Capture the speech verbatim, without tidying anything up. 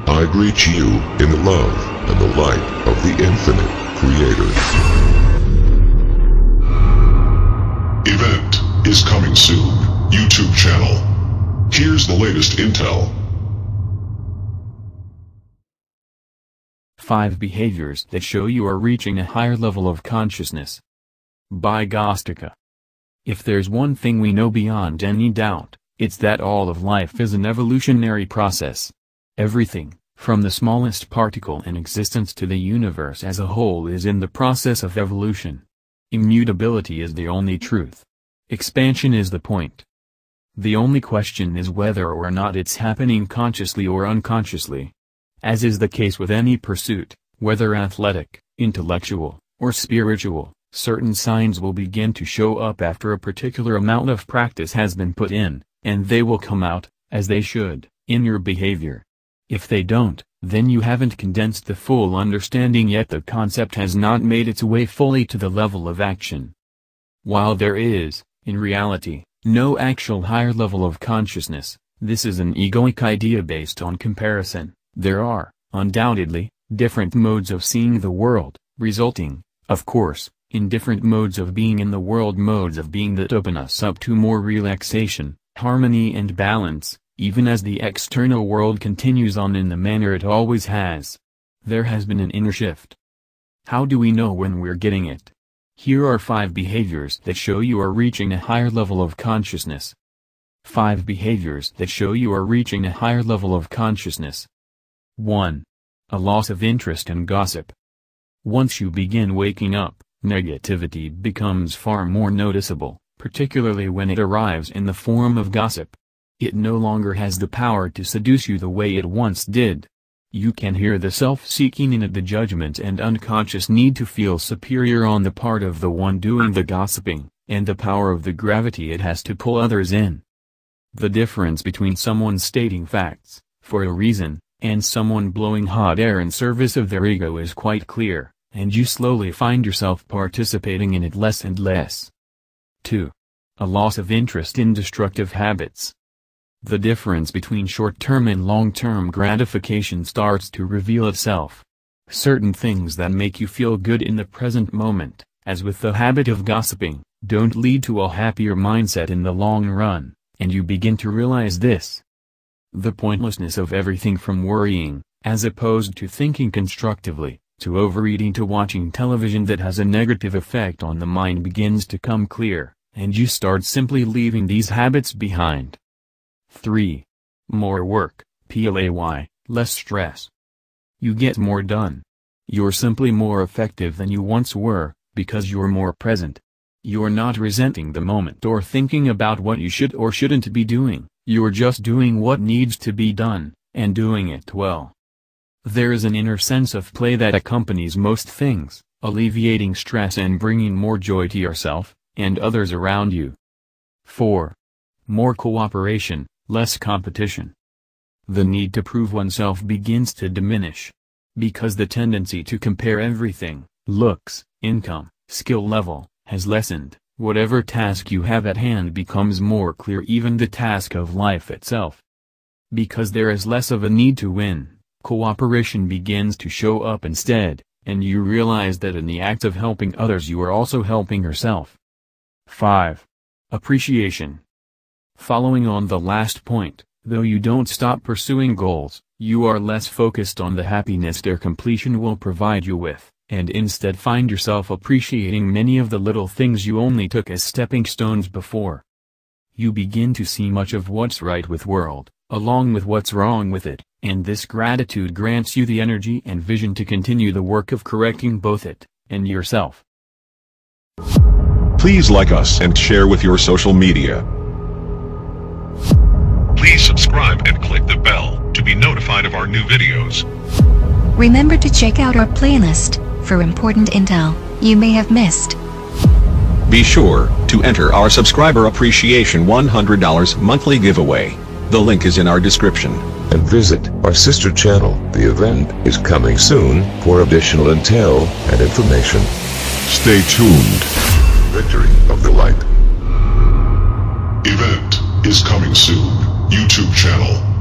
I greet you in the love and the light of the infinite Creator. Event is coming soon. YouTube channel. Here's the latest intel. Five behaviors that show you are reaching a higher level of consciousness. By Gostika. If there's one thing we know beyond any doubt, it's that all of life is an evolutionary process. Everything, from the smallest particle in existence to the universe as a whole, is in the process of evolution. Immutability is the only truth. Expansion is the point. The only question is whether or not it's happening consciously or unconsciously. As is the case with any pursuit, whether athletic, intellectual, or spiritual, certain signs will begin to show up after a particular amount of practice has been put in, and they will come out, as they should, in your behavior. If they don't, then you haven't condensed the full understanding yet. The concept has not made its way fully to the level of action. While there is, in reality, no actual higher level of consciousness, this is an egoic idea based on comparison. There are, undoubtedly, different modes of seeing the world, resulting, of course, in different modes of being in the world, modes of being that open us up to more relaxation, harmony and balance, even as the external world continues on in the manner it always has. There has been an inner shift. How do we know when we're getting it? Here are five behaviors that show you are reaching a higher level of consciousness. Five behaviors that show you are reaching a higher level of consciousness. one. A loss of interest in gossip. Once you begin waking up, negativity becomes far more noticeable, particularly when it arrives in the form of gossip. It no longer has the power to seduce you the way it once did. You can hear the self-seeking in it, the judgment and unconscious need to feel superior on the part of the one doing the gossiping, and the power of the gravity it has to pull others in. The difference between someone stating facts, for a reason, and someone blowing hot air in service of their ego is quite clear, and you slowly find yourself participating in it less and less. two. A loss of interest in destructive habits. The difference between short-term and long-term gratification starts to reveal itself. Certain things that make you feel good in the present moment, as with the habit of gossiping, don't lead to a happier mindset in the long run, and you begin to realize this. The pointlessness of everything from worrying, as opposed to thinking constructively, to overeating to watching television that has a negative effect on the mind begins to come clear, and you start simply leaving these habits behind. three. More work, play, less stress. You get more done. You're simply more effective than you once were, because you're more present. You're not resenting the moment or thinking about what you should or shouldn't be doing. You're just doing what needs to be done, and doing it well. There is an inner sense of play that accompanies most things, alleviating stress and bringing more joy to yourself, and others around you. four. More cooperation, less competition. The need to prove oneself begins to diminish. Because the tendency to compare everything, looks, income, skill level, has lessened. Whatever task you have at hand becomes more clear, even the task of life itself. Because there is less of a need to win, cooperation begins to show up instead, and you realize that in the act of helping others you are also helping yourself. five. Appreciation. Following on the last point, though you don't stop pursuing goals, you are less focused on the happiness their completion will provide you with, and instead find yourself appreciating many of the little things you only took as stepping stones before. You begin to see much of what's right with world, along with what's wrong with it, and this gratitude grants you the energy and vision to continue the work of correcting both it and yourself. Please like us and share with your social media. Please subscribe and click the bell to be notified of our new videos. Remember to check out our playlist for important intel you may have missed. Be sure to enter our subscriber appreciation one hundred dollar monthly giveaway. The link is in our description. And visit our sister channel. The event is coming soon for additional intel and information. Stay tuned. Victory of the Light. Event is coming soon. YouTube channel.